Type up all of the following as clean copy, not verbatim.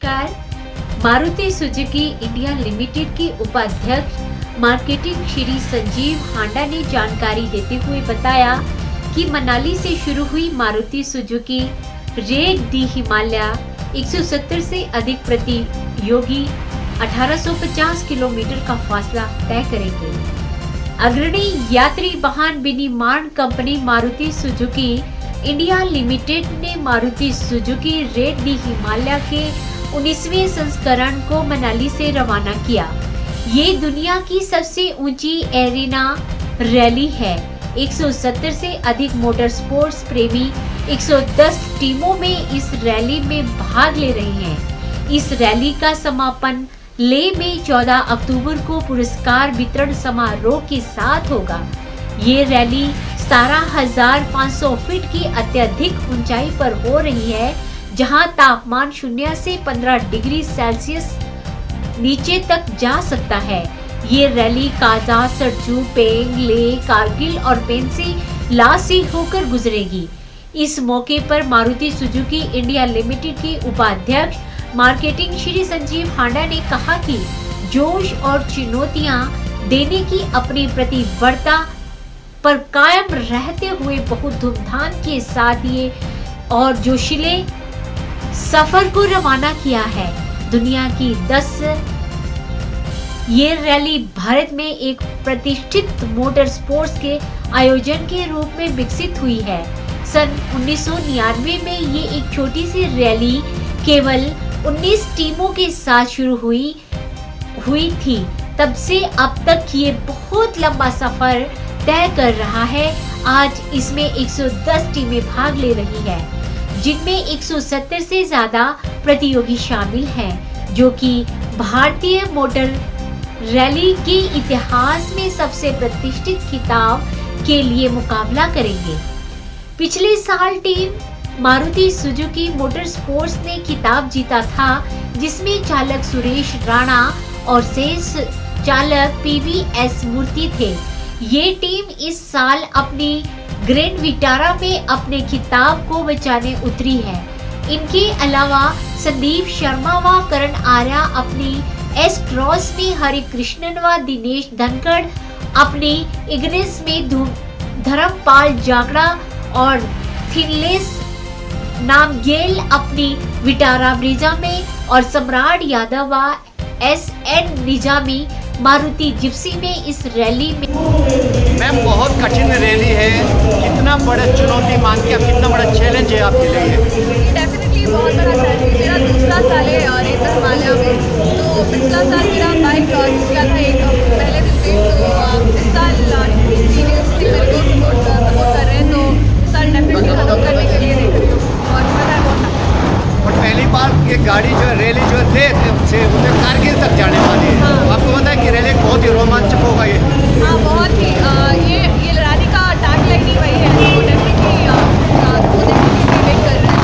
नमस्कार। Maruti Suzuki India limited के उपाध्यक्ष मार्केटिंग श्री संजीव हांडा ने जानकारी देते हुए बताया कि मनाली से शुरू हुई Maruti Suzuki raid de Himalaya 170 से अधिक प्रतियोगी 1850 किलोमीटर का फासला तय करेंगे। अग्रणी यात्री वाहन विनिर्माण company Maruti Suzuki India limited ने Maruti Suzuki raid de Himalaya के 19वें संस्करण को मनाली से रवाना किया। ये दुनिया की सबसे ऊंची एरिना रैली है। 170 से अधिक मोटर स्पोर्ट्स प्रेमी 110 टीमों में इस रैली में भाग ले रहे हैं। इस रैली का समापन लेह में 14 अक्टूबर को पुरस्कार वितरण समारोह के साथ होगा। ये रैली 17,500 फीट की अत्यधिक ऊंचाई पर हो रही है, जहां तापमान 0 से 15 डिग्री सेल्सियस नीचे तक जा सकता है। ये रैली काजा, सरचू, पेंग, लेह, कारगिल और पेंसी ला से होकर गुजरेगी। इस मौके पर मारुति सुजुकी इंडिया लिमिटेड के उपाध्यक्ष मार्केटिंग श्री संजीव हांडा ने कहा कि जोश और चुनौतियां देने की अपनी प्रतिबद्धता पर कायम रहते हुए बहुत धूमधाम के साथ ये और जोशीले सफर को रवाना किया है। दुनिया की 10 ये रैली भारत में एक प्रतिष्ठित मोटर स्पोर्ट्स के आयोजन के रूप में विकसित हुई है। सन 1999 में ये एक छोटी सी रैली केवल 19 टीमों के साथ शुरू हुई थी। तब से अब तक ये बहुत लंबा सफर तय कर रहा है। आज इसमें 110 टीमें भाग ले रही है, जिनमें 170 से ज्यादा प्रतियोगी शामिल हैं, जो कि भारतीय मोटर रैली के इतिहास में सबसे प्रतिष्ठित खिताब के लिए मुकाबला करेंगे। पिछले साल टीम मारुति सुजुकी मोटरस्पोर्ट्स ने खिताब जीता था, जिसमें चालक सुरेश राणा और शेष चालक पीवीएस मूर्ति थे। ये टीम इस साल अपनी ग्रैंड विटारा में अपने खिताब को बचाने उतरी है। इनके अलावा संदीप शर्मा व करण आर्या अपनी एस क्रॉस में, हरि कृष्णन व दिनेश धनखड़ अपनी इग्निस में, धर्मपाल जागड़ा और थिनलेस नामगेल अपनी विटारा ब्रिजा में और सम्राट यादव व SN निजामी मारुति जिप्सी में इस रैली में। मैम बहुत कठिन रैली है, कितना बड़ा चुनौती मान के, कितना बड़ा चैलेंज है आपके लिए? डेफिनेटली बहुत बड़ा चैलेंज। मेरा दूसरा साल है और एक हिमालय में, तो पिछला साल मेरा बाइक किया था एक पहले दिन पे, तो इस साल सीनियर्सली मेरे को सपोर्ट कर रहे हैं, तो इस साल डेफिनेटली खत्म करने के लिए देख रही हूँ और मज़ा है बहुत। और पहली बार ये गाड़ी जो रैली जो से उसे कारगिल तक जाने वाली है। हाँ। आपको पता है कि रैली बहुत ही रोमांचक होगा ये? हाँ, बहुत ही। ये रैली का टैग लाइन ही वही है, तो डेफिनेटली वेट कर रहे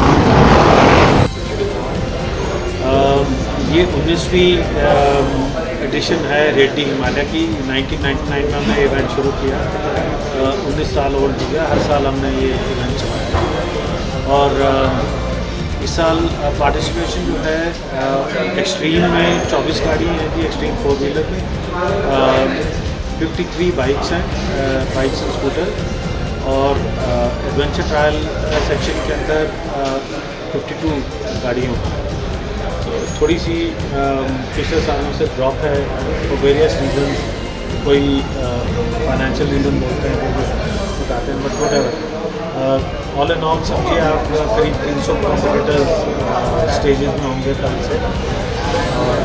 हैं। ये 19वीं एडिशन है रेड दी हिमालय की। 1999 में हमने इवेंट शुरू किया। 19 साल ओल्ड हो गया। हर साल हमने ये इवेंट चलाया और इस साल पार्टिसिपेशन जो है एक्सट्रीम में 24 गाड़ी हैं जी, एक्सट्रीम 4 व्हीलर में 53 बाइक्स हैं, बाइक्स एंड स्कूटर, और एडवेंचर ट्रायल सेक्शन के अंदर 52 गाड़ियों का। तो थोड़ी सी पिछले सालों से ड्रॉप है फॉर वेरियस रीजन। कोई फाइनेंशियल रीज़न बोलते हैं, कोई बताते हैं, but whatever. All in all समझिए आप करीब 300 कॉम्पिटिटर्स स्टेजेस में होंगे कल से। और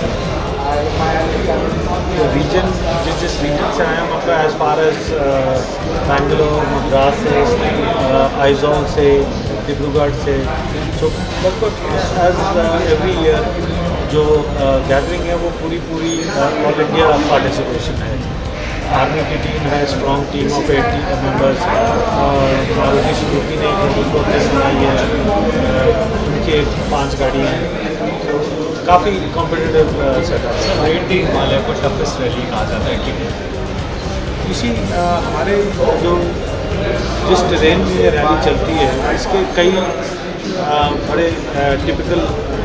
रीजन जिस रीजन से आए हैं, मतलब as far as Bangalore, Madras से, आइजॉल से, डिब्रूगढ़ से, तो लगभग एज एवरी ईयर जो गैदरिंग है वो पूरी ऑल इंडिया पार्टिसिपेशन है। आर्मी की टीम है, स्ट्रॉन्ग टीम ऑफ 80 मेंबर्स, और मारुति सुजुकी ने बनाई है, उनके 5 गाड़ियाँ हैं, तो काफ़ी कॉम्पिटिटिव सेटअप है। रेड दी हिमालय को टफेस्ट रैली कहा जाता है कि इसी हमारे जो जिस ट्रेन में ये रैली चलती है, इसके कई बड़े टिपिकल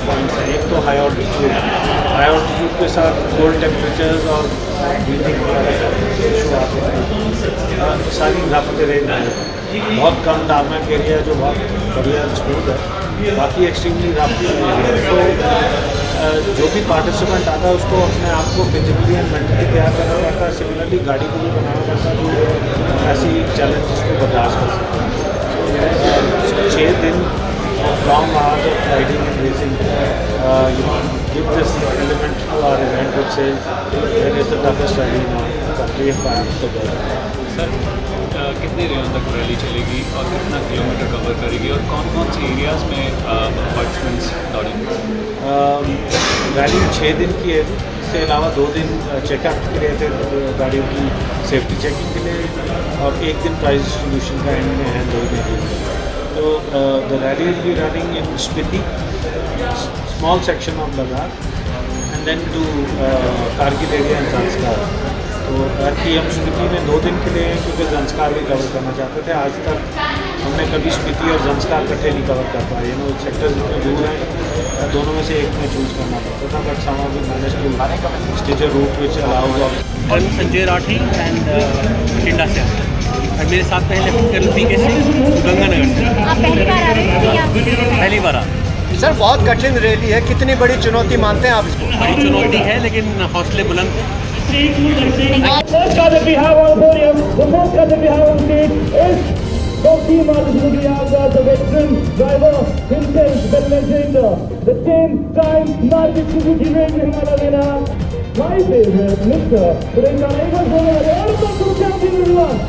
पॉइंट्स हैं। एक तो हाई ऑल्टीट्यूड के साथ कोल्ड टेम्परेचर्स और ब्रीथिंग इशू आते हैं। सारी रफ टेरेन है, बहुत कम टारमेक एरिया जो बहुत बढ़िया स्मूथ है, बाकी एक्सट्रीमली रफ है। तो जो भी पार्टिसिपेंट आता है उसको अपने आप को फिजिकली एंड मेंटली तैयार करना पड़ता है। सिमिलरली गाड़ी को भी बनाना पड़ता है जो ऐसी चैलेंजेस को बर्दाश्त कर सकते हैं। 6 दिन long hours of riding and racing, give this element to our event which says that is the toughest rally in our country and perhaps the world. Sir कितने दिनों तक रैली चलेगी और कितना किलोमीटर कवर करेगी और कौन कौन से एरियाज़ में पार्टिसिपेंट्स दौड़ेंगे? रैली 6 दिन की है, इसके अलावा 2 दिन चेकअप के लिए थे गाड़ियों की सेफ्टी चेकिंग के लिए, और 1 दिन प्राइज डिस्ट्रीब्यूशन का एंड में है 2 दिन। So the rally will be running in Spiti, small section of Ladakh, and then to Kargil area and Zanskar. तो कि हम स्पीति में 2 दिन के लिए हैं क्योंकि ज़ंस्कार भी कवर करना चाहते थे। आज तक हमने कभी स्पीति और ज़ंस्कार इकट्ठे नहीं कवर कर पाए, सेक्टर्स इतने दूर हैं, दोनों में से एक में चूज़ करना पड़ता था, but somehow we managed to stitch a route which allows us. और संजय राठी एंड बठिंडा से और मेरे साथ पहले पीके से गंगानगर से। आप पहली बार आ रहे हैं या पहली बार सर बहुत कठिन रैली है, कितनी बड़ी चुनौती मानते हैं आप इसको? बड़ी चुनौती है लेकिन हौसले बुलंद हैं। First car that we have on podium, the first car that we have on stage is Maruti Suzuki Motorsport, the veteran driver himself, the legend, the 10-time Maruti Suzuki Himalaya winner, my favorite, Mr. All the champion everyone.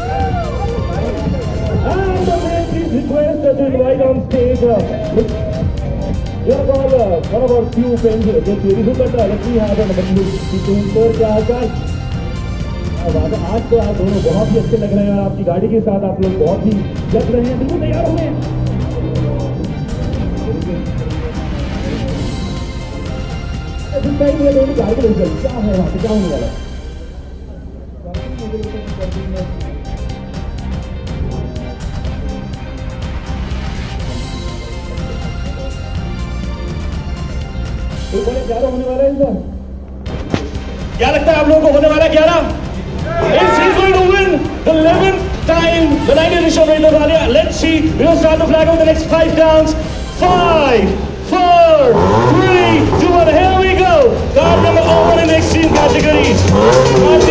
And the man is requested to invite on stage. You are one of our few friends here. Just very good, but let's see how the sir क्या हाल? आज तो आप दोनों बहुत ही अच्छे लग रहे हैं और आपकी गाड़ी के साथ आप लोग बहुत ही जग रहे हैं। बिल्कुल तैयार हो गए हैं। इस टाइम ये दोनों गाड़ी के रिजल्ट क्या है, वहाँ पे क्या होने वाला है? ग्यारह होने वाला है इस बार। क्या लगता है आप लोगों को होने वाला है 11? Is he going to win the 11th time the 90th edition of Himalaya? Let's see. We will start the flag over the next 5 counts. 5, 4, 3, 2, 1. Here we go. Car number 1 in the X-treme category.